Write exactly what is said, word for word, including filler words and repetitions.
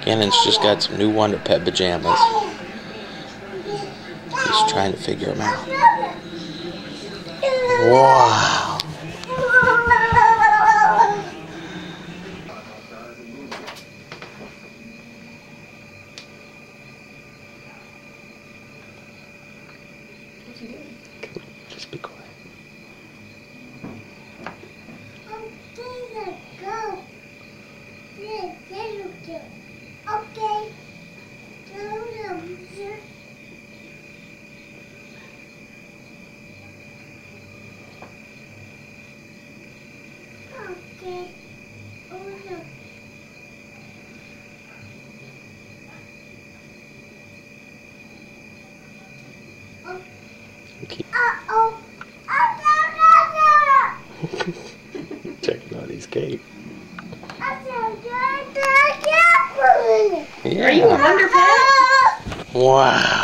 Gannon's just got some new Wonder Pet pajamas. He's trying to figure them out. Wow. What's he doing? Just be quiet. Okay. Okay. Oh no. Oh. Keep Uh-oh. checking out his cape. Yeah. Are you a Wonder Pet? Wow.